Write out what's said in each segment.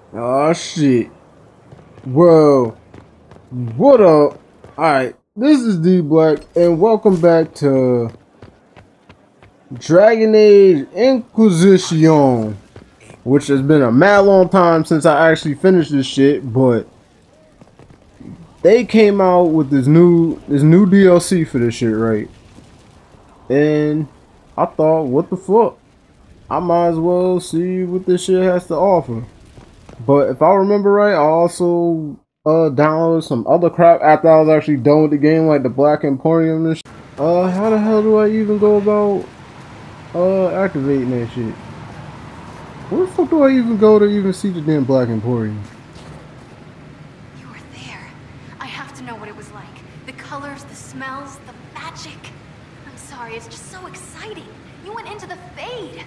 Oh shit. Well, what up? Alright, this is D Black and welcome back to Dragon Age Inquisition, which has been a mad long time since I actually finished this shit, but they came out with this new DLC for this shit, right? And I thought, what the fuck? I might as well see what this shit has to offer. But if I remember right, I also downloaded some other crap after I was actually done with the game, like the Black Emporium and shit. How the hell do I even go about activating that shit? Where the fuck do I even go to even see the damn Black Emporium? You were there. I have to know what it was like. The colors, the smells, the magic. I'm sorry, it's just so exciting. You went into the Fade.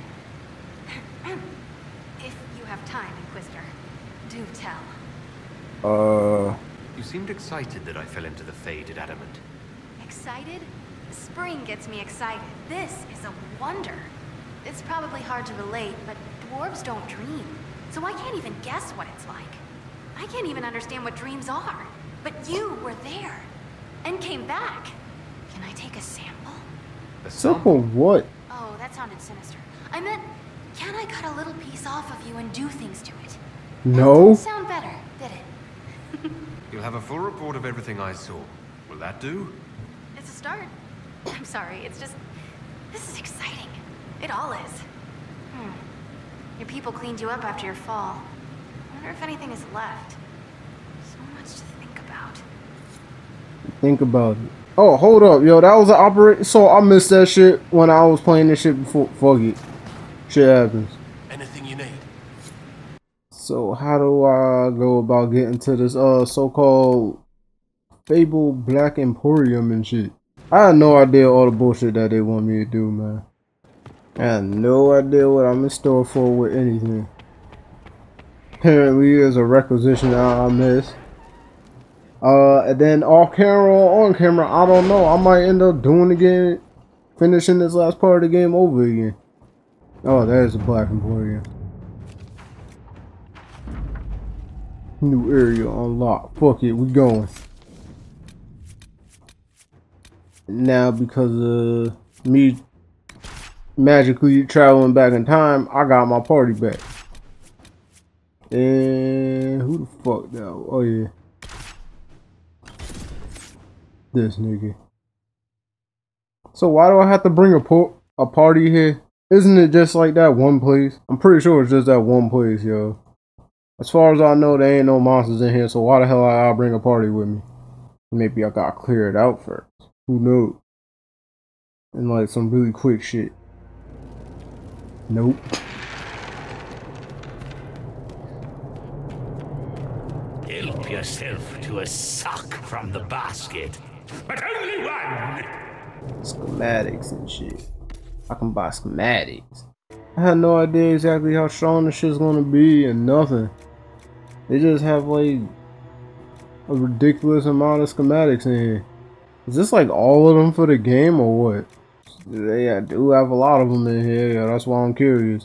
If you have time, Inquisitor, do tell. You seemed excited that I fell into the Faded Adamant. Excited? Spring gets me excited. This is a wonder. It's probably hard to relate, but dwarves don't dream. So I can't even guess what it's like. I can't even understand what dreams are. But you were there. And came back. Can I take a sample? A Simple what? Oh, that sounded sinister. I meant, can I cut a little piece off of you and do things to it? No. Didn't sound better, did it? You'll have a full report of everything I saw. Will that do? It's a start. I'm sorry, it's just... This is exciting. It all is. Your people cleaned you up after your fall. I wonder if anything is left. So much to think about. Think about it. Oh, hold up, yo, that was an operation. So I missed that shit when I was playing this shit before. Fuck it. Shit happens. Anything you need. So how do I go about getting to this so-called Fable Black Emporium and shit? I had no idea all the bullshit that they want me to do, man. I had no idea what I'm in store for with anything. Apparently there's a requisition that I missed. And then off camera or on camera, I don't know. I might end up doing the game, finishing this last part of the game over again. Oh, there's the Black Emporium. New area unlocked. Fuck it, we going. Now, because of me magically traveling back in time, I got my party back. And who the fuck now? Oh yeah. This nigga. So why do I have to bring a party here? Isn't it just like that one place? I'm pretty sure it's just that one place, yo. As far as I know, there ain't no monsters in here, so why the hell I bring a party with me? Maybe I gotta clear it out first. Who knows? And like some really quick shit. Nope. Help yourself to a suck from the basket, but only one! Schematics and shit. I can buy schematics. I had no idea exactly how strong this shit's gonna be and nothing. They just have like a ridiculous amount of schematics in here. Is this like all of them for the game or what? They do have a lot of them in here, yeah, that's why I'm curious.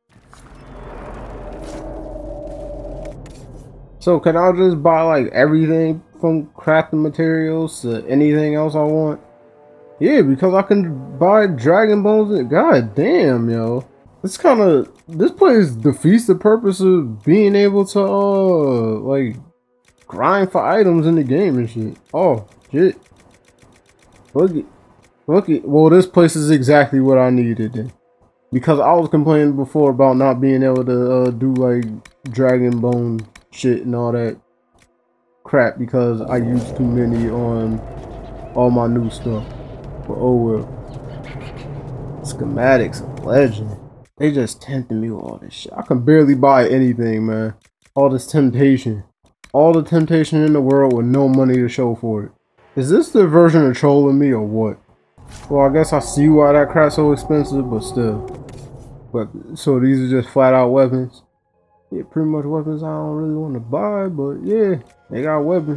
So can I just buy like everything from crafting materials to anything else I want? Yeah, because I can buy dragon bones and god damn, yo. This place defeats the purpose of being able to like grind for items in the game and shit. Oh shit. Fuck it. Fuck it. Well, this place is exactly what I needed then. Because I was complaining before about not being able to do like dragon bone shit and all that crap because I used too many on all my new stuff. But oh well. Schematics of legend. They just tempted me with all this shit. I can barely buy anything, man. All this temptation. All the temptation in the world with no money to show for it. Is this the version of trolling me or what? Well, I guess I see why that crap's so expensive, but still. But so these are just flat out weapons. Yeah, pretty much weapons I don't really want to buy, but yeah, they got weapons.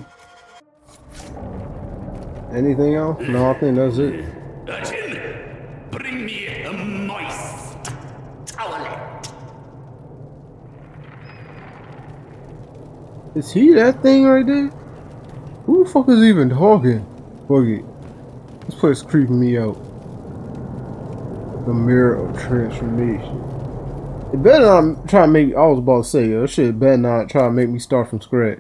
Anything else? No, I think that's it. Urchin, bring me a moist towelette. Is he that thing right there? Who the fuck is even talking? Fuck it. This place is creeping me out. The mirror of transformation. It better not try to make. I was about to say, this shit better not try to make me start from scratch.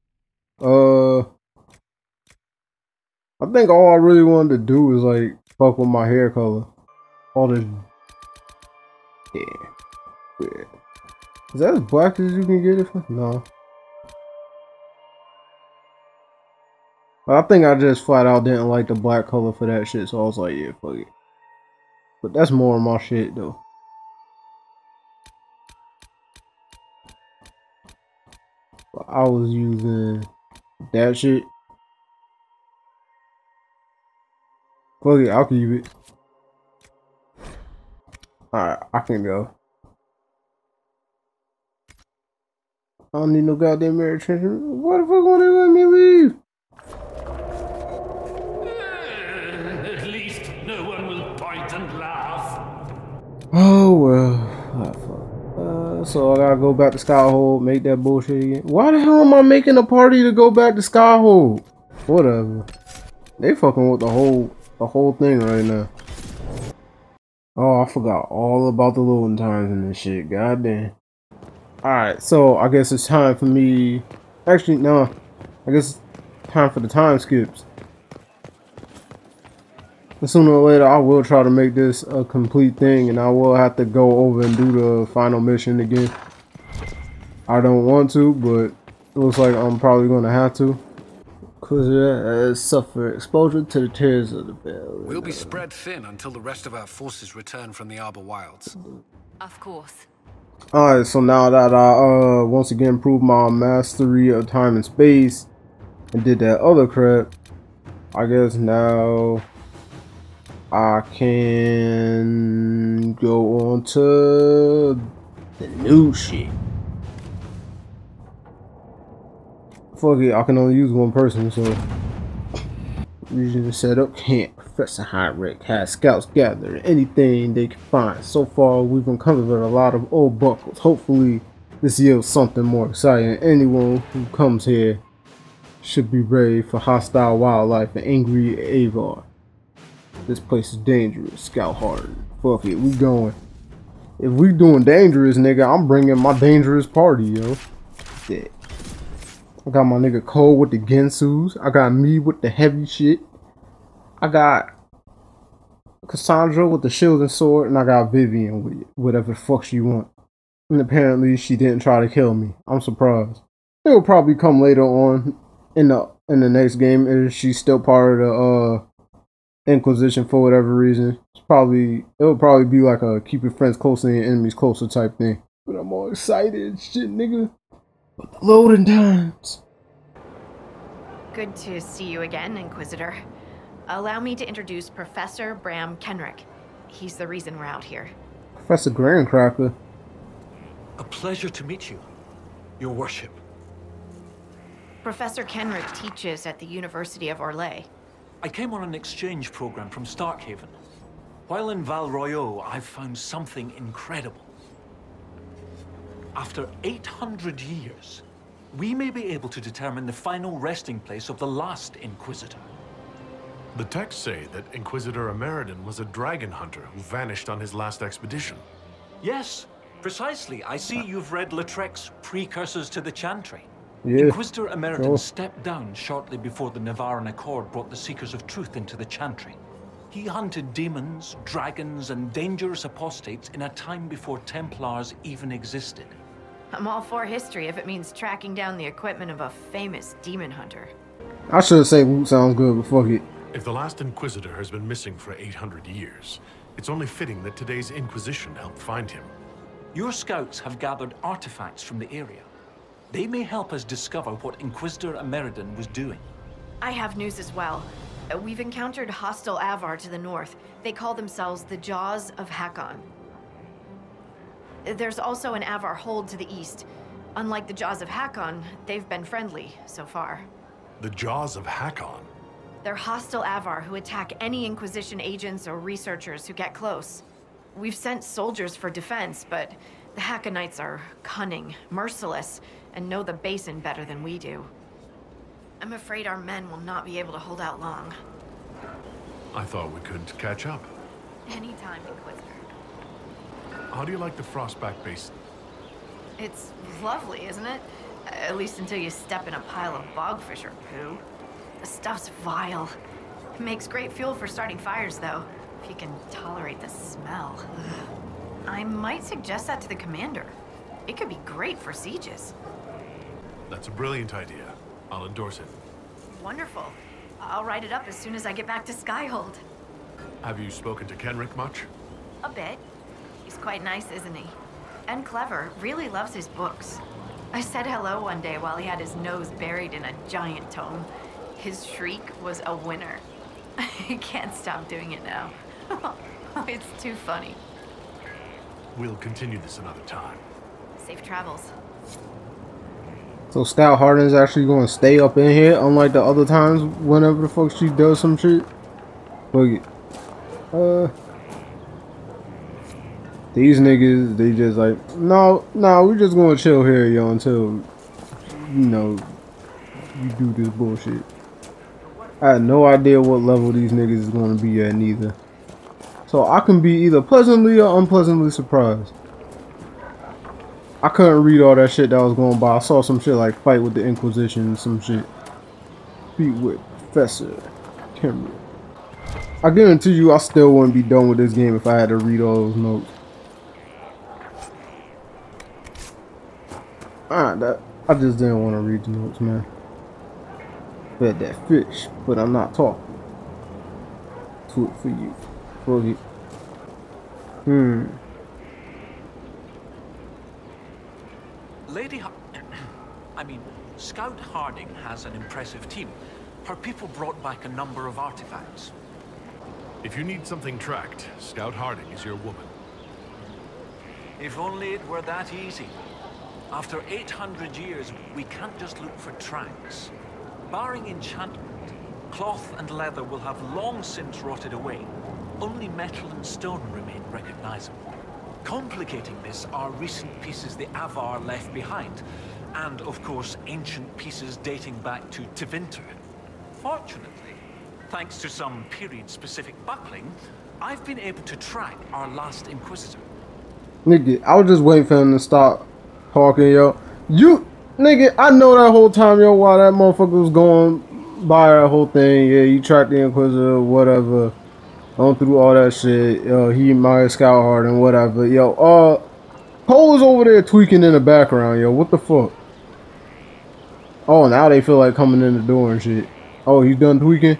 I think all I really wanted to do was like fuck with my hair color. All this. Yeah. Weird. Is that as black as you can get it? No. I think I just flat out didn't like the black color for that shit, so I was like, yeah, fuck it. But that's more of my shit though. But I was using that shit. Fuck it, I'll keep it. Alright, I can go. I don't need no goddamn mirror transfer. Why the fuck won't they let me leave? At least no one will point and laugh. Oh well. Ah, fuck. So I gotta go back to Skyhold, make that bullshit again. Why the hell am I making a party to go back to Skyhold? Whatever. They fucking with the whole thing right now. Oh, I forgot all about the loading times and this shit. Goddamn. Alright, so I guess it's time for me. Actually, no. I guess it's time for the time skips. And sooner or later, I will try to make this a complete thing, and I will have to go over and do the final mission again. I don't want to, but it looks like I'm probably going to have to. Because suffer exposure to the terrors of the Veil. We'll be spread thin until the rest of our forces return from the Arbor Wilds. Of course. Alright, so now that I once again proved my mastery of time and space and did that other crap, I guess now I can go on to the new shit. Fuck it, I can only use one person, so region set up camp. Professor Heinrich has scouts gather anything they can find. So far, we've uncovered a lot of old buckles. Hopefully, this yields something more exciting. Anyone who comes here should be ready for hostile wildlife and angry Avar. This place is dangerous. Scout hardened. Fuck it, we going. If we doing dangerous, nigga, I'm bringing my dangerous party, yo. Yeah. I got my nigga Cole with the Gensus. I got me with the heavy shit. I got Cassandra with the shield and sword, and I got Vivian with whatever the fuck she want. And apparently she didn't try to kill me. I'm surprised. It will probably come later on in the next game if she's still part of the Inquisition for whatever reason. It'll probably be like a keep your friends closer and your enemies closer type thing. But I'm all excited, shit, nigga. But the loading times. Good to see you again, Inquisitor. Allow me to introduce Professor Bram Kenrick. He's the reason we're out here. Professor Grandcracker. A pleasure to meet you, Your Worship. Professor Kenrick teaches at the University of Orlais. I came on an exchange program from Starkhaven. While in Val Royeaux, I've found something incredible. After 800 years, we may be able to determine the final resting place of the last Inquisitor. The texts say that Inquisitor Ameridan was a dragon hunter who vanished on his last expedition. Yes, precisely. I see you've read Lautrec's Precursors to the Chantry. Yeah. Inquisitor Ameridan stepped down shortly before the Nevarran Accord brought the Seekers of Truth into the Chantry. He hunted demons, dragons, and dangerous apostates in a time before Templars even existed. I'm all for history if it means tracking down the equipment of a famous demon hunter. I should say Woot sounds good, but fuck it. If the last Inquisitor has been missing for 800 years, it's only fitting that today's Inquisition helped find him. Your scouts have gathered artifacts from the area. They may help us discover what Inquisitor Ameridan was doing. I have news as well. We've encountered hostile Avar to the north. They call themselves the Jaws of Hakon. There's also an Avar hold to the east. Unlike the Jaws of Hakon, they've been friendly so far. The Jaws of Hakon? They're hostile Avar who attack any Inquisition agents or researchers who get close. We've sent soldiers for defense, but The Hackonites are cunning, merciless, and know the basin better than we do. I'm afraid our men will not be able to hold out long. I thought we could catch up. Anytime, Inquisitor. How do you like the Frostback Basin? It's lovely, isn't it? At least until you step in a pile of bogfish or poo. The stuff's vile. It makes great fuel for starting fires, though, if you can tolerate the smell. I might suggest that to the commander. It could be great for sieges. That's a brilliant idea. I'll endorse it. Wonderful. I'll write it up as soon as I get back to Skyhold. Have you spoken to Kenrick much? A bit. He's quite nice, isn't he? And clever. Really loves his books. I said hello one day while he had his nose buried in a giant tome. His shriek was a winner. I can't stop doing it now. It's too funny. We'll continue this another time. Safe travels. So Scout Harding's actually going to stay up in here, unlike the other times whenever the fuck she does some shit. Look, these niggas, they just like, no, we're just going to chill here, yo, until, you know, you do this bullshit. I had no idea what level these niggas is going to be at neither. So I can be either pleasantly or unpleasantly surprised. I couldn't read all that shit that was going by. I saw some shit like fight with the Inquisition and some shit. Beat with Professor Kenrick. I guarantee you I still wouldn't be done with this game if I had to read all those notes. I just didn't want to read the notes, man. Fed that fish, but I'm not talking to it for you. Fuck it. Scout Harding has an impressive team. Her people brought back a number of artifacts. If you need something tracked, Scout Harding is your woman. If only it were that easy. After 800 years, we can't just look for tracks. Barring enchantment, cloth and leather will have long since rotted away. Only metal and stone remain recognizable. Complicating this are recent pieces the Avar left behind, and of course ancient pieces dating back to Tevinter. Fortunately, thanks to some period-specific buckling, I've been able to track our last Inquisitor. Nigga, I was just waiting for him to stop talking, yo. Nigga, I know that whole time, yo, while that motherfucker was going by that whole thing, yeah, you tracked the Inquisitor, whatever, on through all that shit, yo, he admired Scout Harding, whatever, yo, Cole was over there tweaking in the background, yo, what the fuck? Oh, now they feel like coming in the door and shit. Oh, he's done tweaking?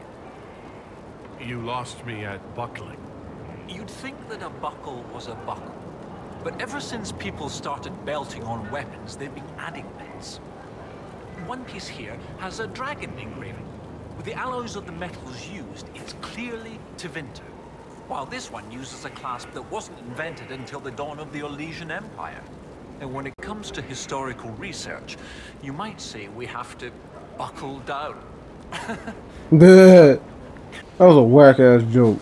You lost me at buckling. You'd think that a buckle was a buckle. But ever since people started belting on weapons, they've been adding bits. One piece here has a dragon engraving. With the alloys of the metals used, it's clearly Tevinter. While this one uses a clasp that wasn't invented until the dawn of the Elysian Empire. And when it comes to historical research, you might say we have to buckle down. That was a whack-ass joke.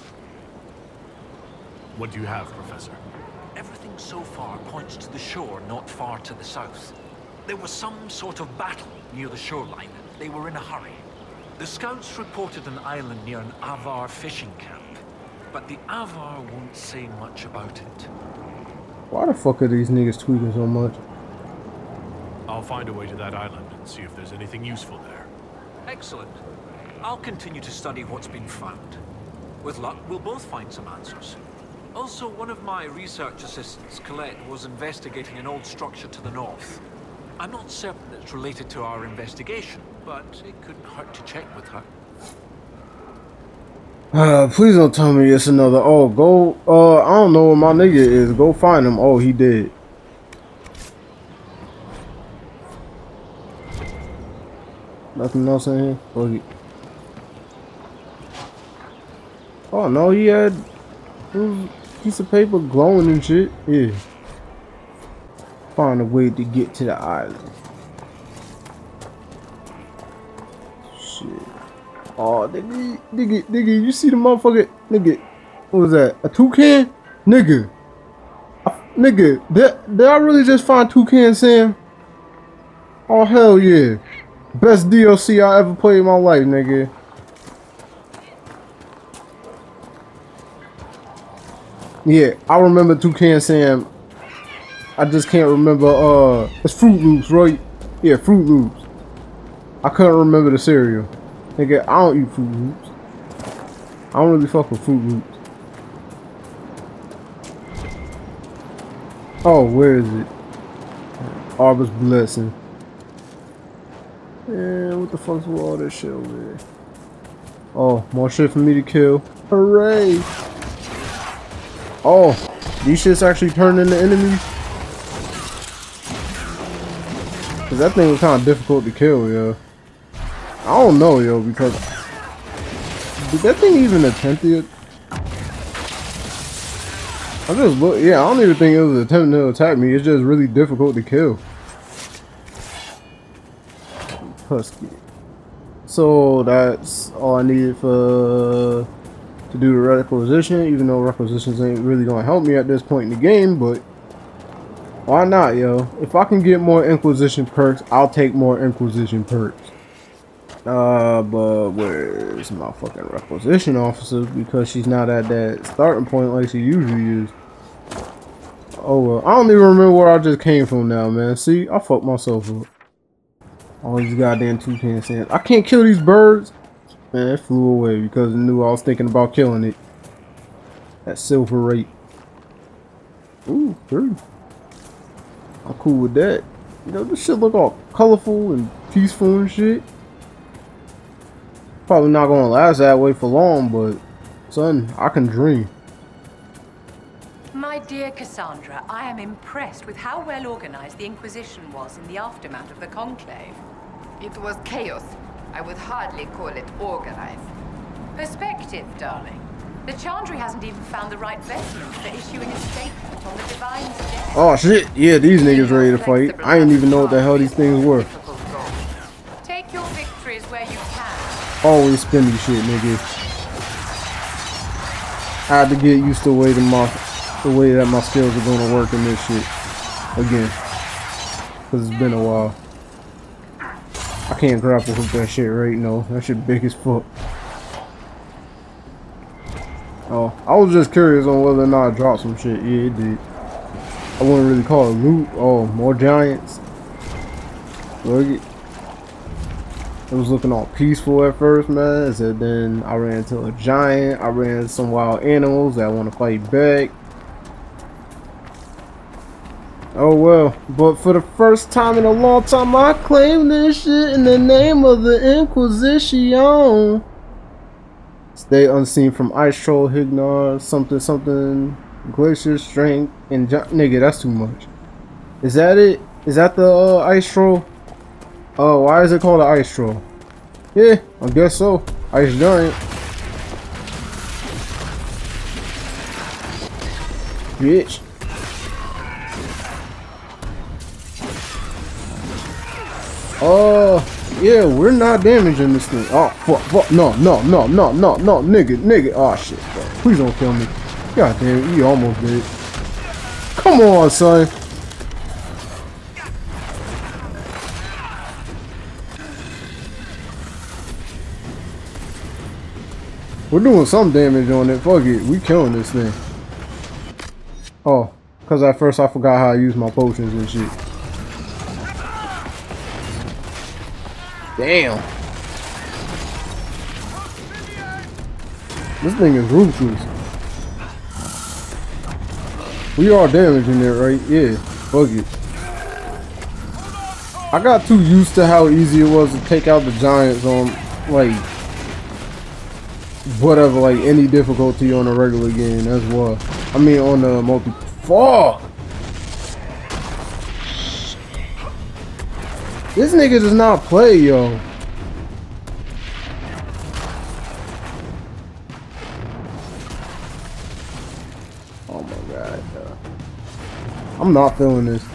What do you have, Professor? Everything so far points to the shore not far to the south. There was some sort of battle near the shoreline. They were in a hurry. The scouts reported an island near an Avar fishing camp, but the Avar won't say much about it. Why the fuck are these niggas tweaking so much? I'll find a way to that island and see if there's anything useful there. Excellent. I'll continue to study what's been found. With luck, we'll both find some answers. Also, one of my research assistants, Colette, was investigating an old structure to the north. I'm not certain it's related to our investigation, but it couldn't hurt to check with her. Please don't tell me it's another. Oh, go. I don't know where my nigga is. Go find him. Oh, he did. Nothing else in here? Oh, oh no, he had a piece of paper glowing and shit. Yeah. Find a way to get to the island. Shit. Oh, nigga, you see the motherfucker? Nigga, what was that? A toucan? Nigga. Nigga, did I really just find Toucan Sam? Oh, hell yeah. Best DLC I ever played in my life, nigga. Yeah, I remember Toucan Sam. I just can't remember, it's Fruit Loops, right? Yeah, Fruit Loops. I couldn't remember the cereal. Nigga, I don't eat Fruit Loops. I don't really fuck with Fruit Loops. Oh, where is it? Arbor's Blessing. Man, what the fuck's with all this shit over there? Oh, more shit for me to kill. Hooray! Oh, these shits actually turned into enemies? Cause that thing was kind of difficult to kill, yo. I don't know, yo, because... Did that thing even attempt it? I just look, yeah, I don't even think it was attempting to attack me. It's just really difficult to kill. Husky. So that's all I needed to do the requisition, even though requisitions ain't really gonna help me at this point in the game, but why not, yo? If I can get more Inquisition perks, I'll take more Inquisition perks. But where's my fucking requisition officer? Because she's not at that starting point like she usually is. Oh well, I don't even remember where I just came from now, man. See, I fucked myself up. All these goddamn Toucan Sams. I can't kill these birds. Man, it flew away because it knew I was thinking about killing it. That silver rate. Ooh, true. I'm cool with that. You know, this shit look all colorful and peaceful and shit. Probably not gonna last that way for long, but son, I can dream. My dear Cassandra, I am impressed with how well organized the Inquisition was in the aftermath of the Conclave. It was chaos. I would hardly call it organized. Perspective, darling. The Chandri hasn't even found the right vessel for issuing a statement on the Divine's death. Oh shit, yeah, these niggas ready to fight. I didn't even know what the hell these things were. Take your victories where you can. Always spinny shit, nigga. I had to get used to the way that my skills are gonna work in this shit again, cause it's been a while. I can't grapple with that shit right now. That shit big as fuck. Oh, I was just curious on whether or not I dropped some shit. Yeah, it did. I wouldn't really call it loot. Oh, more giants. Look it. It was looking all peaceful at first, man. And then I ran into a giant. I ran into some wild animals that want to fight back. Oh well, but for the first time in a long time, I claim this shit in the name of the Inquisition. Stay unseen from Ice Troll, Hignar, something, Glacier Strength, and nigga, that's too much. Is that it? Is that the Ice Troll? Oh, why is it called an Ice Troll? Yeah, I guess so. Ice Giant. Bitch. Yeah, we're not damaging this thing. Oh, fuck, no, nigga. Oh, shit, bro. Please don't kill me. God damn it, you almost did. Come on, son. We're doing some damage on it. Fuck it, we killing this thing. Oh, because at first I forgot how I use my potions and shit. Damn. This thing is ruthless. We are damaging it, right? Yeah. Fuck it. I got too used to how easy it was to take out the giants on, like, whatever, like, any difficulty on a regular game as well. I mean, on the multi. Fuck! This nigga does not play, yo. Oh my god, yo. I'm not feeling this.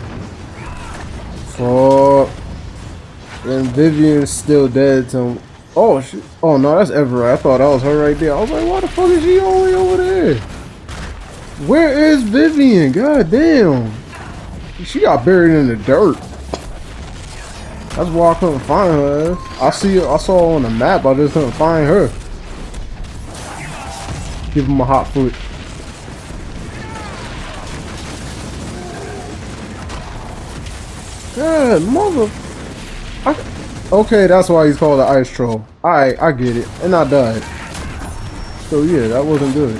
Fuck. And Vivian's still dead, so Oh shit. Oh no, that's Everett. I thought that was her right there. I was like, why the fuck is she all the way over there? Where is Vivian? God damn. She got buried in the dirt. That's why I couldn't find her. I saw her on the map, I just couldn't find her. Give him a hot foot. God, mother. Okay, that's why he's called the ice troll. Alright, I get it. And I died. So yeah, that wasn't good.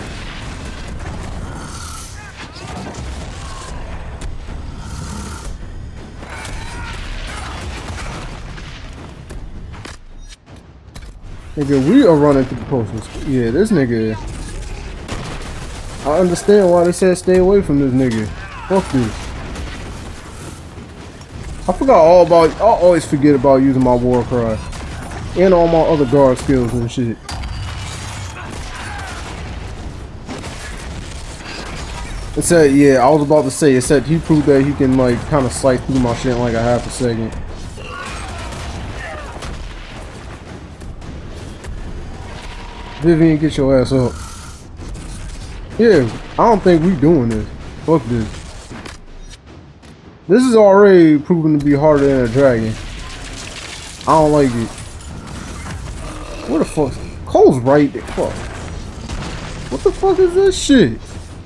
Nigga, we are running through the potions. Yeah, this nigga. I understand why they said stay away from this nigga. Fuck this. I forgot all about. I always forget about using my war cry and all my other guard skills and shit. It said, yeah, I was about to say. It said he proved that he can like kind of slice through my shit in like a half a second. Vivian, get your ass up. Yeah, I don't think we doing this. Fuck this. This is already proven to be harder than a dragon. I don't like it. Where the fuck? Cole's right there. Fuck. What the fuck is this shit?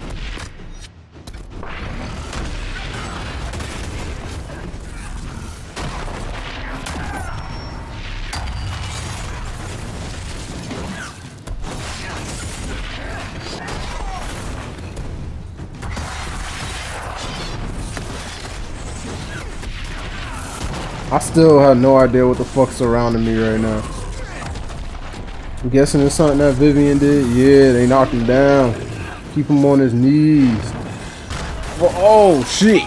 I still have no idea what the fuck's surrounding me right now. I'm guessing it's something that Vivian did. Yeah, they knocked him down. Keep him on his knees. Oh, shit.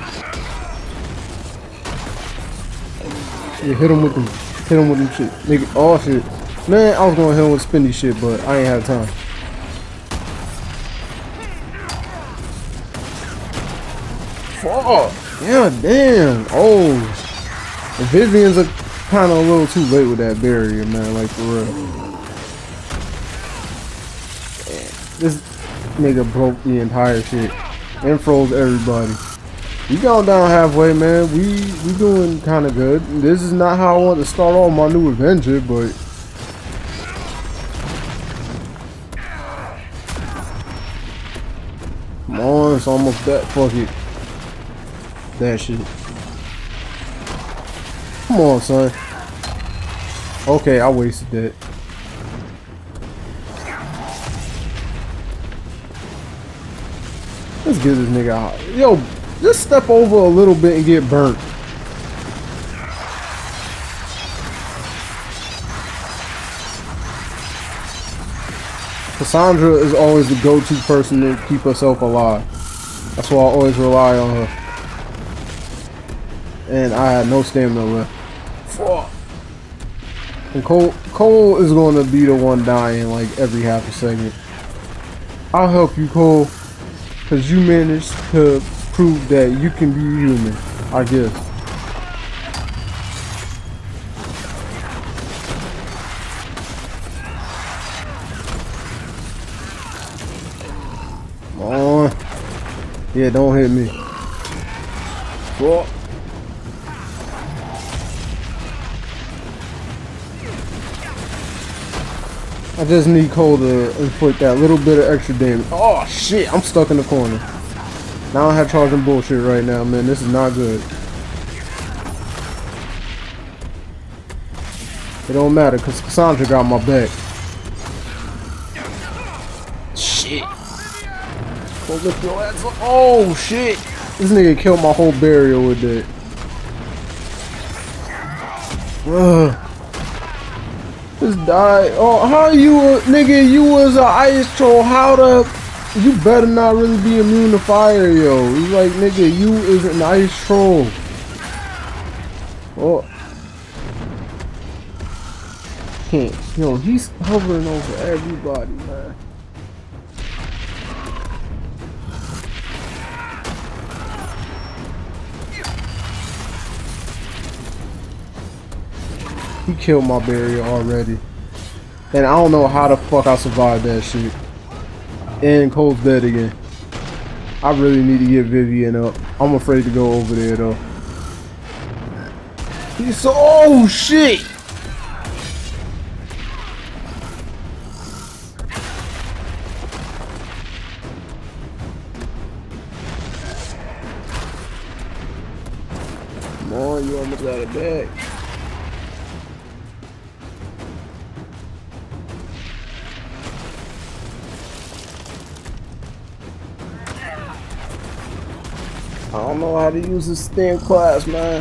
Yeah, hit him with them. Hit him with them shit. Nigga, oh shit. Man, I was gonna hit him with spinny shit, but I ain't have time. Fuck. Yeah, damn. Oh. The Vivians are kind of a little too late with that barrier, man, like for real. This nigga broke the entire shit and froze everybody. We going down halfway, man. We doing kind of good. This is not how I want to start off my new adventure, but come on, it's almost that. Fuck it. That shit. Come on, son. Okay, I wasted that. Let's get this nigga out. Yo, just step over a little bit and get burnt. Cassandra is always the go-to person to keep herself alive. That's why I always rely on her. And I had no stamina left. Fuck. And Cole is going to be the one dying like every half a second. I'll help you, Cole. Because you managed to prove that you can be human, I guess. Come on. Yeah, don't hit me. Fuck. I just need Cole to inflict that little bit of extra damage. Oh shit, I'm stuck in the corner. Now I have charging bullshit right now, man. This is not good. It don't matter, because Cassandra got my back. Shit. Cole, lift your ass up. Oh shit. This nigga killed my whole barrier with that. Ugh. Just die. Oh, how you nigga? You was a ice troll. How the? You better not really be immune to fire, yo. He's like, nigga, you is an ice troll. Oh, can't. Yo, he's hovering over everybody, man. He killed my barrier already. And I don't know how the fuck I survived that shit. And Cole's dead again. I really need to get Vivian up. I'm afraid to go over there though. He's so— oh shit! Come on, you almost got it back. I don't know how to use this stem class, man.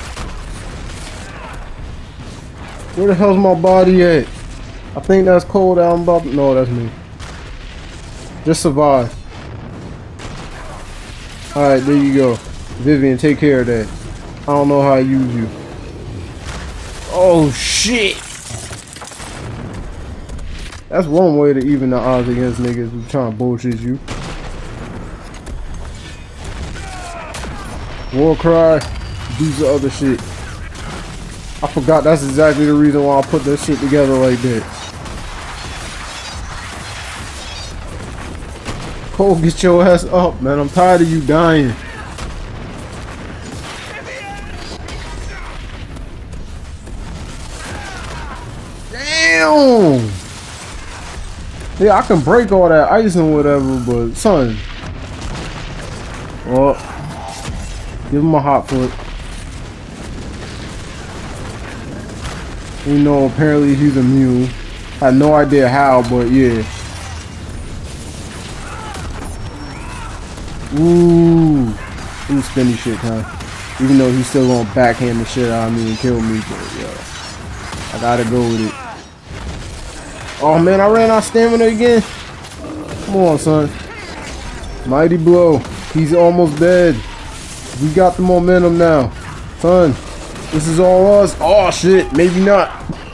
Where the hell's my body at? I think that's Cole that I'm about to— no, that's me. Just survive. Alright, there you go. Vivian, take care of that. I don't know how I use you. Oh, shit! That's one way to even the odds against niggas who trying to bullshit you. War cry, do the other shit. I forgot that's exactly the reason why I put that shit together like that. Cole, get your ass up, man. I'm tired of you dying. Damn! Yeah, I can break all that ice and whatever, but son. Well, give him a hot foot. You know, apparently he's immune. Had no idea how, but yeah. Ooh, spinny shit, huh? Even though he's still gonna backhand the shit out of me and kill me, but yeah, I gotta go with it. Oh man, I ran out of stamina again. Come on, son. Mighty blow. He's almost dead. We got the momentum now, son. This is all us. Oh shit, maybe not.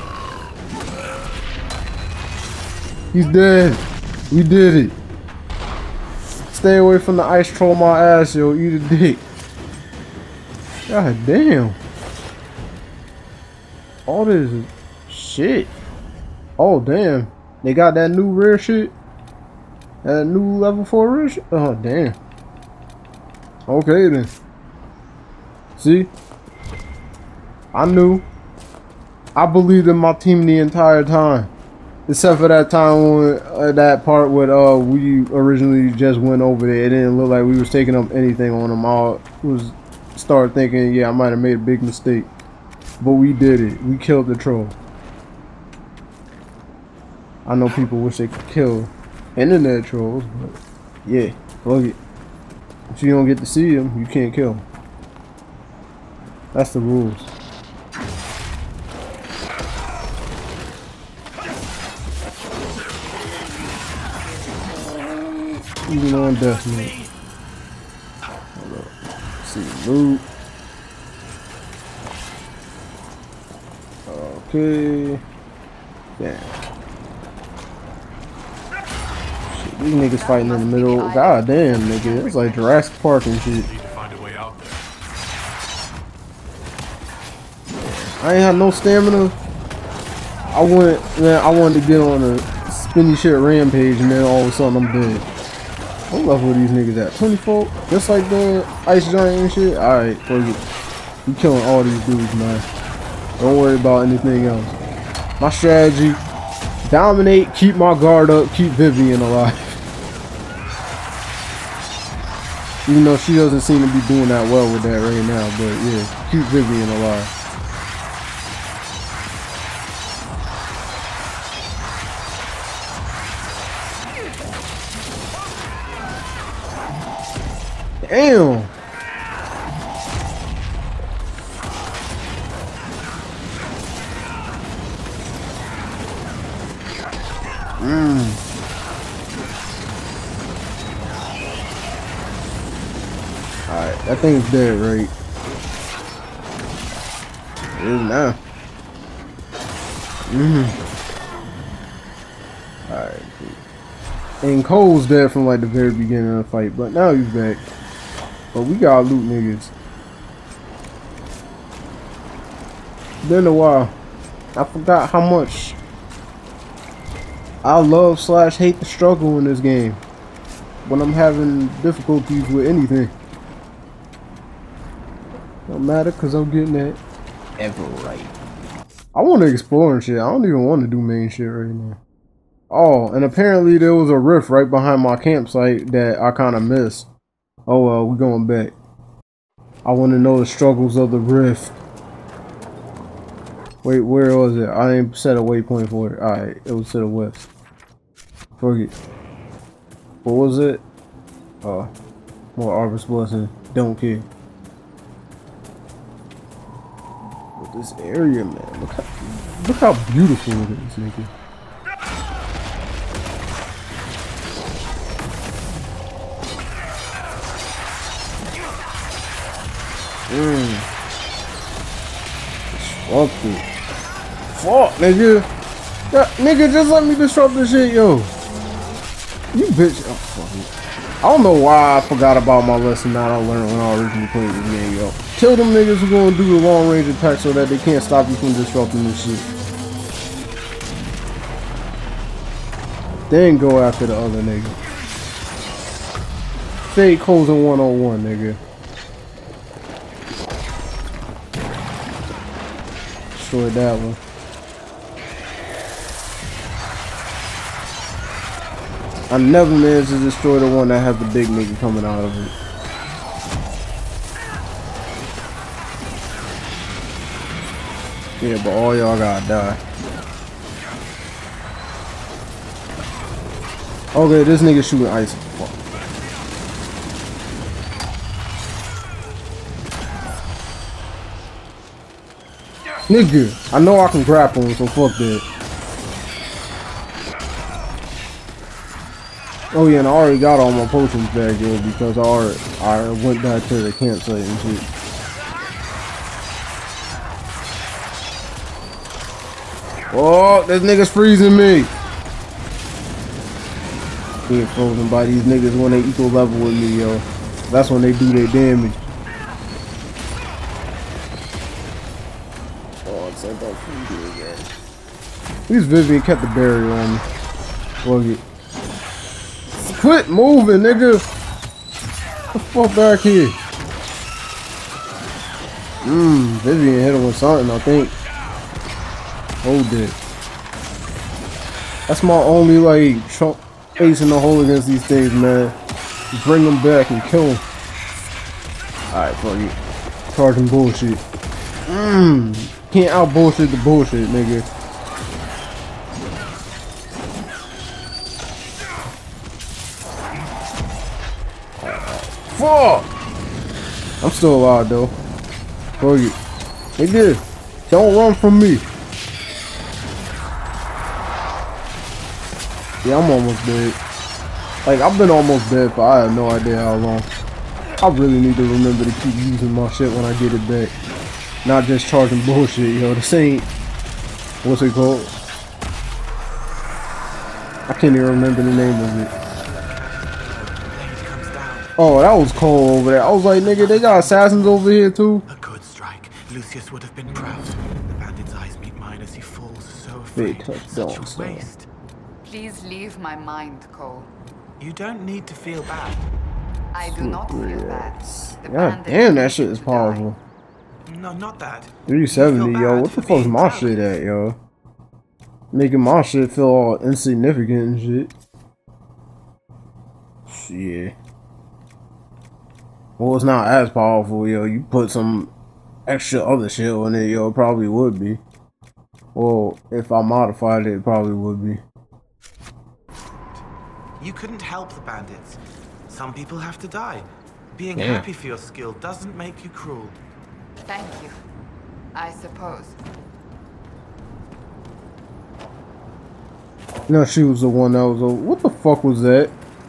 He's dead. We did it. Stay away from the ice troll my ass, yo. Eat a dick. God damn. All this shit. Oh damn. They got that new rare shit. That new level 4 rare shit. Oh damn. Okay then. See? I knew. I believed in my team the entire time. Except for that time when that part where we originally just went over there. It didn't look like we was taking up anything on them. I was started thinking, yeah, I might have made a big mistake. But we did it. We killed the troll. I know people wish they could kill internet trolls, but yeah, fuck it. If you don't get to see them, you can't kill them. That's the rules. Even on death mode. Hold up. See, loot. Okay. Damn. Shit, these niggas fighting in the middle. God damn, nigga. It's like Jurassic Park and shit. I ain't had no stamina. I wanted to get on a spinny shit rampage, and then all of a sudden I'm dead. What level are these niggas at? 24? Just like the ice giant and shit? Alright, fuck it. We killing all these dudes, man. Don't worry about anything else. My strategy: dominate, keep my guard up, keep Vivian alive. Even though she doesn't seem to be doing that well with that right now, but yeah, keep Vivian alive. Damn. Alright, that thing's dead, right? It is now. Alright. And Cole's dead from like the very beginning of the fight, but now he's back. But we gotta loot niggas. Been a while. I forgot how much I love / hate the struggle in this game when I'm having difficulties with anything. Don't matter because I'm getting that ever right. I want to explore and shit. I don't even want to do main shit right now. Oh, and apparently there was a rift right behind my campsite that I kind of missed. Oh well, we're going back. I want to know the struggles of the rift. Wait, where was it? I didn't set a waypoint for it. Alright, it was to the west. Forget. What was it? More Arbus Blessing. Don't care. But this area, man. Look how beautiful it is, nigga. Disrupt it. Fuck, nigga. Nigga, just let me disrupt this shit, yo. You bitch. Oh, fuck it. I don't know why I forgot about my lesson that I learned when I originally played this game, yo. Kill them niggas who gonna do the long range attack so that they can't stop you from disrupting this shit. Then go after the other nigga. Fake holes in 101, nigga. Destroy that one. I never managed to destroy the one that had the big nigga coming out of it. Yeah, but all y'all gotta die. Okay, this nigga shooting ice. Fuck. Nigga, I know I can grapple him, so fuck that. Oh yeah, and I already got all my potions back here because I went back to the campsite and shit. Oh, this nigga's freezing me. Being frozen by these niggas when they equal level with me, yo. That's when they do their damage. Oh, it's like don't freeze me again. At least Vivian kept the barrier on me. Fuck it. Quit moving, nigga. The fuck back here. Vivian hit him with something, I think. Hold it. That's my only like ace in the hole against these things, man. Bring them back and kill them. Alright, fuck it. Charging bullshit. Can't out bullshit the bullshit, nigga. Fuck! I'm still alive though. Fuck it. Nigga, don't run from me. Yeah, I'm almost dead. Like, I've been almost dead for I have no idea how long. I really need to remember to keep using my shit when I get it back. Not just charging bullshit, yo. This ain't... What's it called? I can't even remember the name of it. Oh, that was cold over there. I was like, nigga, they got assassins over here too. A good strike. Lucius would have been proud. The bandit's eyes meet mine as he falls, so afraid. Such a waste. Please leave my mind, Cole. You don't need to feel bad. I do not feel bad. God damn, that shit is powerful. No, not that. 370, yo. What the fuck's my shit at, yo? Making my shit feel all insignificant and shit. Shit. Well, it's not as powerful, yo. You put some extra other shit on it, yo, it probably would be. Well, if I modified it, it probably would be. You couldn't help the bandits. Some people have to die. Being happy for your skill doesn't make you cruel. Thank you. I suppose. No, she was the one that was over. What the fuck was that?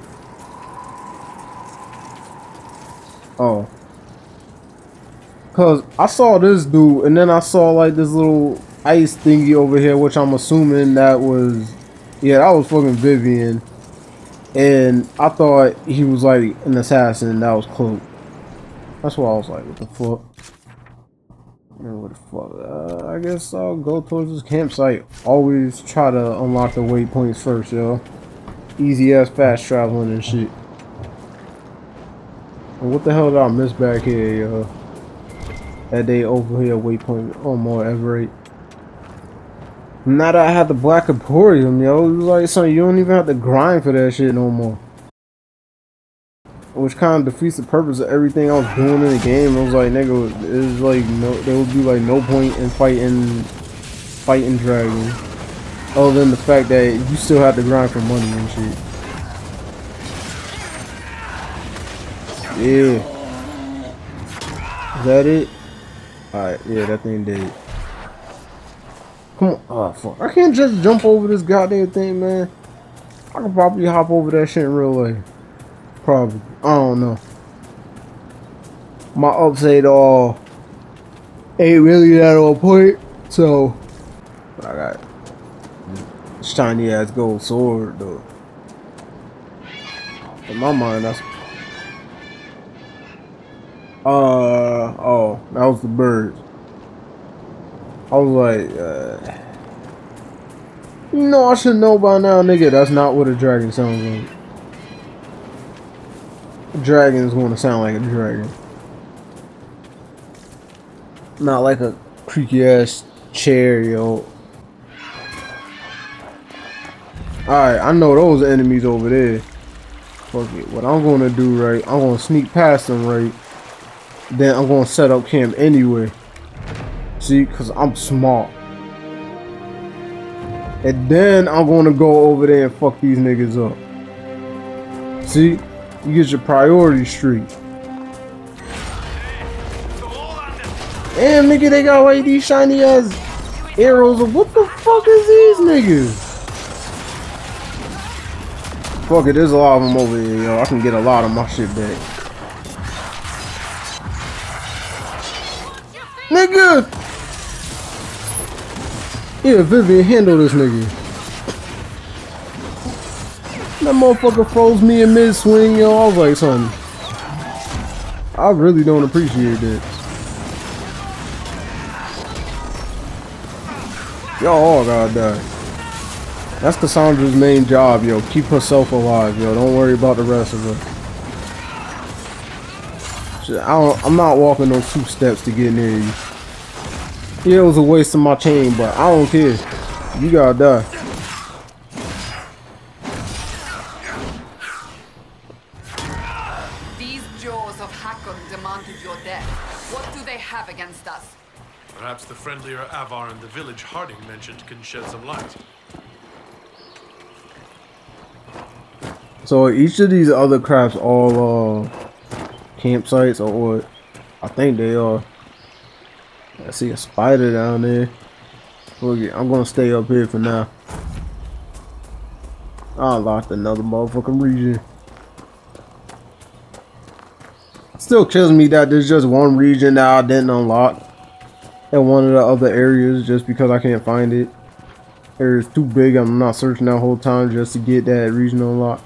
Oh. Cause I saw this dude and then I saw like this little ice thingy over here, which I'm assuming that was, yeah, that was fucking Vivian. And I thought he was like an assassin that was Cloak. That's why I was like, what the fuck? Man, what the fuck? I guess I'll go towards this campsite. Always try to unlock the waypoints first, yo. Easy ass fast traveling and shit. And what the hell did I miss back here, yo? That day over here, waypoint on more Everett. Now that I have the Black Emporium, yo, it was like something you don't even have to grind for that shit no more. Which kind of defeats the purpose of everything I was doing in the game. It was like, nigga, it's like there would be like no point in fighting dragons, other than the fact that you still have to grind for money and shit. Yeah. Is that it? Alright, yeah, that thing did. Come on. Oh, fuck. I can't just jump over this goddamn thing, man. I could probably hop over that shit in real life. Probably. I don't know. My upside all ain't really that on point, so I got this shiny ass gold sword though. In my mind, that's oh, that was the bird. I was like, you know, I should know by now, nigga. That's not what a dragon sounds like. A dragon is going to sound like a dragon, not like a creaky ass chair, yo. Alright, I know those enemies over there. Fuck it. What I'm gonna do, right? I'm gonna sneak past them, right? Then I'm gonna set up camp anyway. See, cause I'm smart. And then I'm gonna go over there and fuck these niggas up. See? You get your priority streak. Damn, nigga, they got like these shiny ass arrows. What the fuck is these niggas? Fuck it, there's a lot of them over here, yo. I can get a lot of my shit back. Nigga! Yeah, Vivian, handle this nigga. That motherfucker froze me in mid-swing, yo. I was like, son, I really don't appreciate that. Y'all all gotta die. That's Cassandra's main job, yo. Keep herself alive, yo. Don't worry about the rest of her. Shit, I'm not walking those 2 steps to get near you. Yeah, it was a waste of my chain, but I don't care. You gotta die. Against us. Perhaps the friendlier Avar in the village Harding mentioned can shed some light. So each of these other crafts all campsites or what? I think they are. I see a spider down there. Okay, I'm gonna stay up here for now. I unlocked another motherfucking region. Still kills me that there's just one region that I didn't unlock in one of the other areas just because I can't find it. Area's too big. I'm not searching that whole time just to get that region unlocked.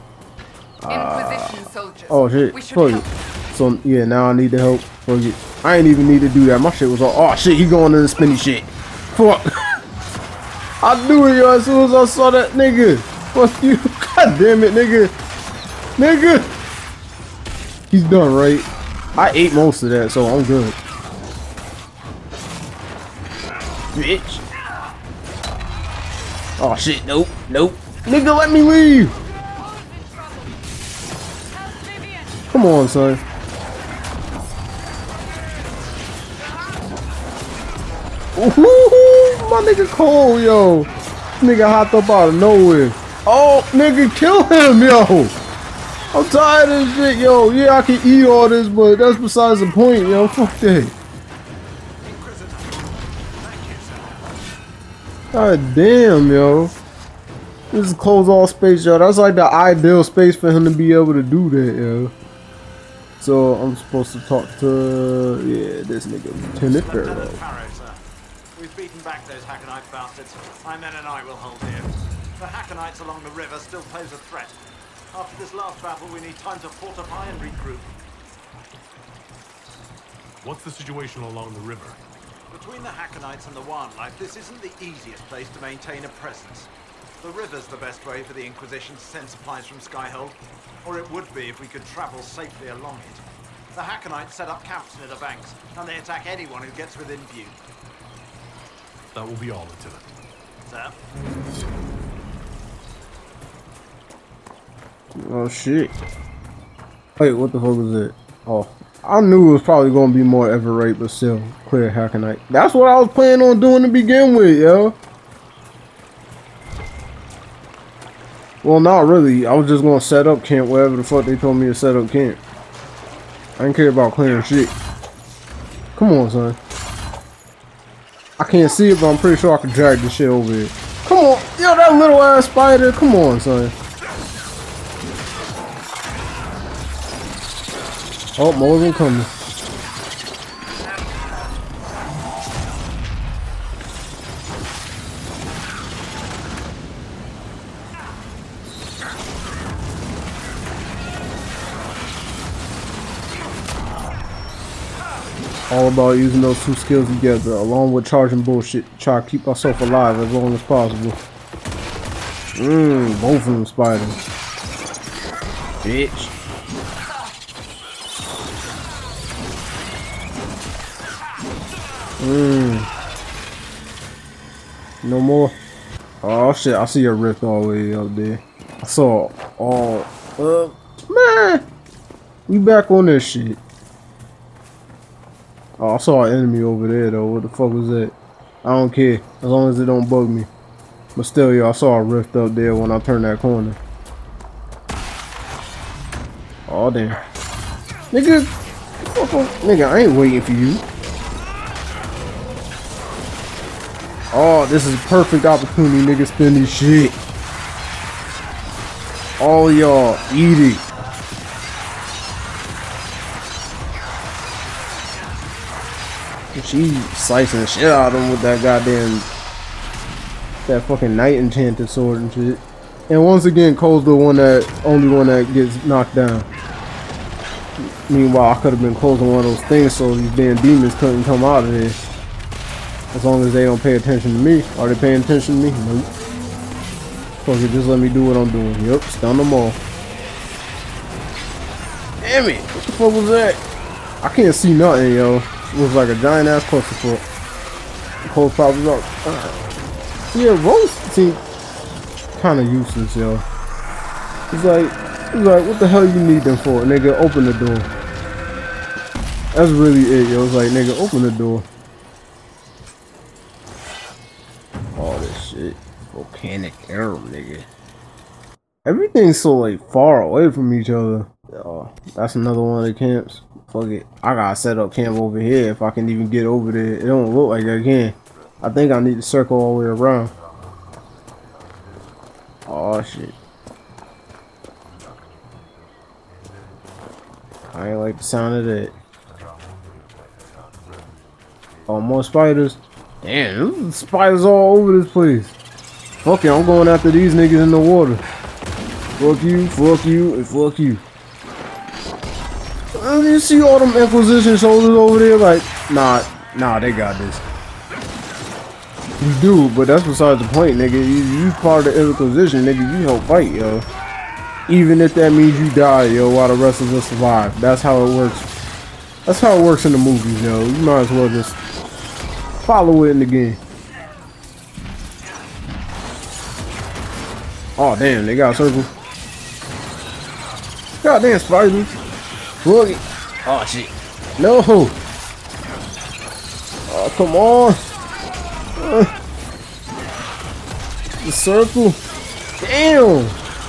Oh shit! Fuck it. So yeah, now I need the help. Fuck it. I ain't even need to do that. My shit was all. Oh shit! He going to the spinny shit. Fuck! I knew it, yo. As soon as I saw that nigga. Fuck you! God damn it, nigga! Nigga! He's done, right? I ate most of that, so I'm good. Bitch. Oh shit, nope, nope. Nigga, let me leave. Come on, son. Ooh, my nigga cold, yo. Nigga hopped up out of nowhere. Oh, nigga, kill him, yo. I'm tired of this shit, yo. Yeah, I can eat all this, but that's besides the point, yo. Fuck that. God damn, yo. This is close all space, yo. That's like the ideal space for him to be able to do that, yo. So I'm supposed to talk to, yeah, this nigga, Lieutenant Farrow. We've beaten back those Hakonite bastards. My men and I will hold here. The Hakonites along the river still pose a threat. After this last battle, we need time to fortify and regroup. What's the situation along the river? Between the Hackonites and the wildlife, this isn't the easiest place to maintain a presence. The river's the best way for the Inquisition to send supplies from Skyhold, or it would be if we could travel safely along it. The Hackonites set up camps near the banks, and they attack anyone who gets within view. That will be all, Lieutenant. Sir? Oh shit. Wait, what the fuck was it? Oh, I knew it was probably gonna be more Everate, but still, clear Hacknite. That's what I was planning on doing to begin with, yo. Well, not really. I was just gonna set up camp wherever the fuck they told me to set up camp. I didn't care about clearing shit. Come on, son. I can't see it, but I'm pretty sure I can drag this shit over here. Come on. Yo, that little ass spider. Come on, son. Oh, more of them coming. All about using those two skills together, along with charging bullshit. Try to keep myself alive as long as possible. Both of them spiders. Bitch. No more. Oh shit, I see a rift all the way up there. I saw all man. We back on this shit. Oh, I saw an enemy over there though. What the fuck was that? I don't care, as long as it don't bug me. But still, yo, I saw a rift up there when I turned that corner. Oh damn. Nigga, nigga, I ain't waiting for you. Oh, this is a perfect opportunity, nigga, spin this shit. All y'all, eat it. She slicing the shit out of him with that goddamn, that fucking night enchanted sword and shit. And once again, Cole's the only one that gets knocked down. Meanwhile, I could have been closing one of those things so these damn demons couldn't come out of there. As long as they don't pay attention to me. Are they paying attention to me? Nope. Fuck it, just let me do what I'm doing. Yep, stun them all. Damn it! What the fuck was that? I can't see nothing, yo. It was like a giant ass clusterfuck. The cold pops up. Yeah, Rose seems kind of useless, yo. He's like, what the hell you need them for? Nigga, open the door. That's really it, yo. It's like, nigga, open the door. All this shit. Volcanic arrow, nigga. Everything's so like far away from each other. Oh, that's another one of the camps. Fuck it. I gotta set up camp over here if I can even get over there. It don't look like I can. I think I need to circle all the way around. Oh shit. I ain't like the sound of that. Oh, more spiders. Damn, there's spiders all over this place. Fuck it, I'm going after these niggas in the water. Fuck you, and fuck you. You see all them Inquisition soldiers over there? Like, nah, they got this. You do, but that's besides the point, nigga. You part of the Inquisition, nigga. You help fight, yo. Even if that means you die, yo, while the rest of us survive. That's how it works. That's how it works in the movies, yo. You might as well just follow it in the game. Oh damn, they got a circle. Goddamn spiders. Look. Oh shit. No. Oh come on. The circle. Damn.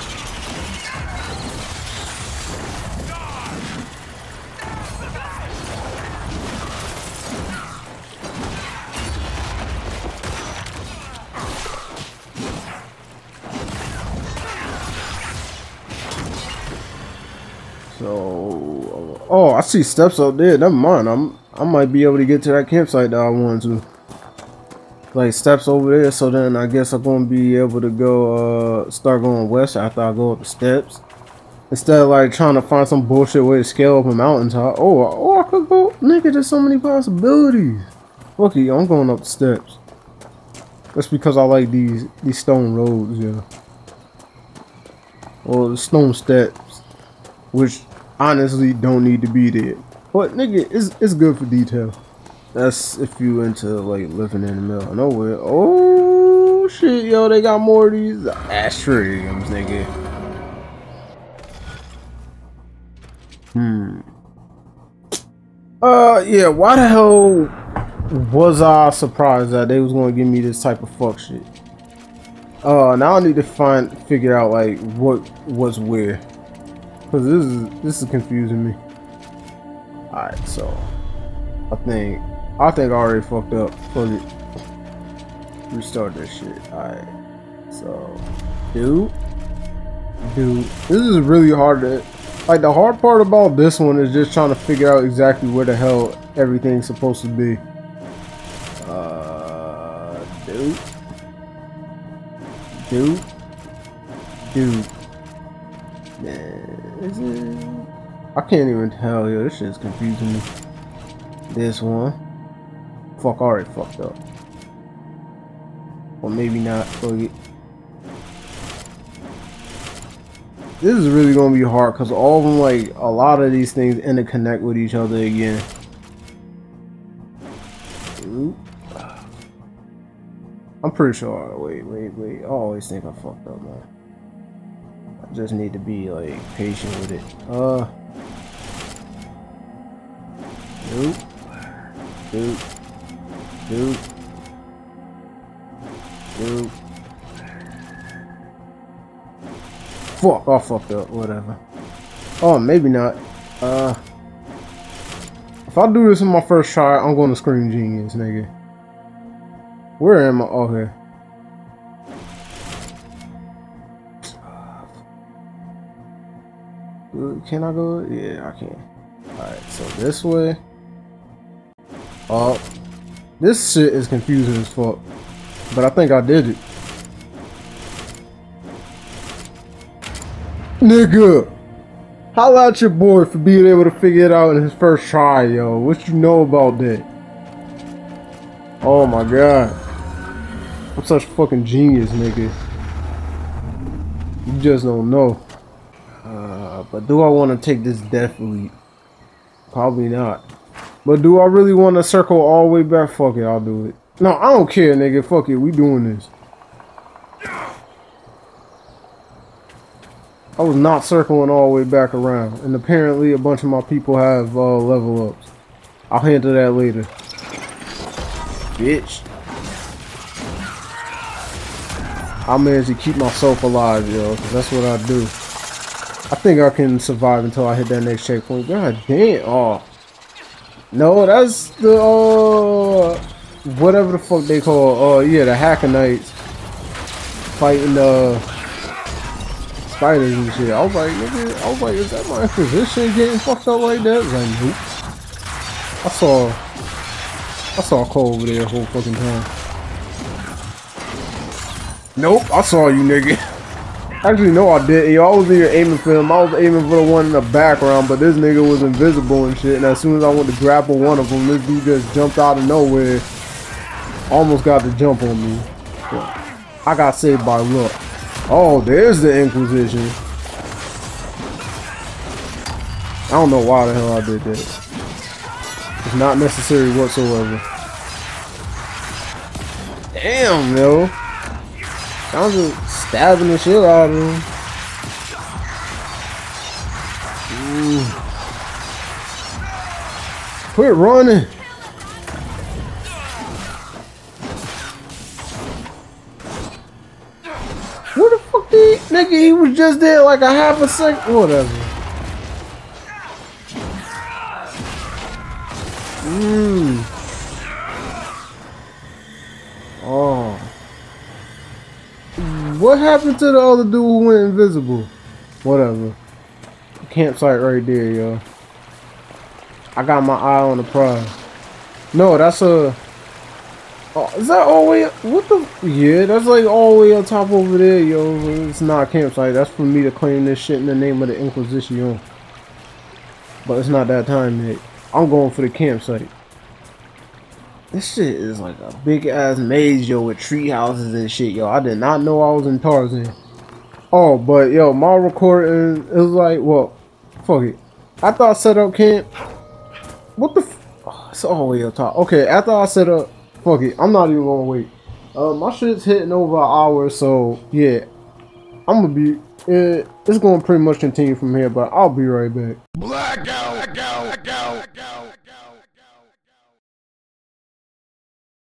So, oh, I see steps up there. Never mind. I might be able to get to that campsite that I wanted to. Like steps over there. So then I guess I'm gonna be able to go start going west after I go up the steps. Instead of like trying to find some bullshit way to scale up a mountaintop. Oh, I could go. Nigga, there's so many possibilities. Fuck it, I'm going up the steps. That's because I like these stone roads, yeah. Or the stone steps, which honestly don't need to be there. But nigga, it's good for detail. That's if you into like living in the middle of nowhere. Oh shit, yo, they got more of these ashtrays, nigga. Yeah, why the hell was I surprised that they was gonna give me this type of fuck shit? Now I need to figure out like what's where, cause this is confusing me. All right, so I think I already fucked up. Fuck it. Restart this shit. All right, so dude, this is really hard to. Like, the hard part about this one is just trying to figure out exactly where the hell everything's supposed to be. Dude. Man, is it? I can't even tell, yo. This shit is confusing me. This one. Fuck, I already fucked up. Or maybe not. Fuck it. This is really gonna be hard because all of them, like, a lot of these things interconnect with each other again. Oop. I'm pretty sure. Wait. I always think I fucked up, man. I just need to be, like, patient with it. Dude. Fuck, I fucked up, whatever. Oh, maybe not. If I do this in my first try, I'm gonna scream genius, nigga. Where am I? Oh, here. Can I go? Yeah, I can. Alright, so this way. Oh, this shit is confusing as fuck. But I think I did it. Nigga, holla at your boy for being able to figure it out in his first try, yo. What you know about that? Oh my god. I'm such a fucking genius, nigga. You just don't know. But do I want to take this death leap? Probably not. But do I really want to circle all the way back? Fuck it, I'll do it. No, I don't care, nigga. Fuck it, we doing this. I was not circling all the way back around, and apparently a bunch of my people have level ups. I'll handle that later. Bitch. I managed to keep myself alive, yo, because that's what I do. I think I can survive until I hit that next checkpoint. God damn. Oh. No, that's the, whatever the fuck they call, yeah, the Hackanites fighting, spiders and shit. I was like, nigga, is that my Inquisition getting fucked up like that? I was like, nope. I saw Cole over there the whole fucking time. Nope, I saw you, nigga. Actually, no, I didn't. Yo, I was here aiming for him. I was aiming for the one in the background, but this nigga was invisible and shit. And as soon as I went to grapple one of them, this dude just jumped out of nowhere. Almost got the jump on me. Yeah. I got saved by luck. Oh, there's the Inquisition. I don't know why the hell I did that. It's not necessary whatsoever. Damn, yo. I was just stabbing the shit out of him. Quit running. Where the fuck did he? Nigga, he was just there like a half a second. Whatever. Oh. What happened to the other dude who went invisible? Whatever. Campsite right there, yo. I got my eye on the prize. No, that's a... Oh, is that all the way up? What the... Yeah, that's like all the way up top over there, yo. It's not a campsite. That's for me to claim this shit in the name of the Inquisition. But it's not that time yet. I'm going for the campsite. This shit is like a big ass maze, yo, with tree houses and shit, yo. I did not know I was in Tarzan. Oh, but yo, my recording is like, well, fuck it. After I set up camp, what the oh, it's all the way up top. Okay, after I set up, fuck it. I'm not even gonna wait. My shit's hitting over an hour, so yeah. I'm gonna be, it's gonna pretty much continue from here, but I'll be right back. Blackout!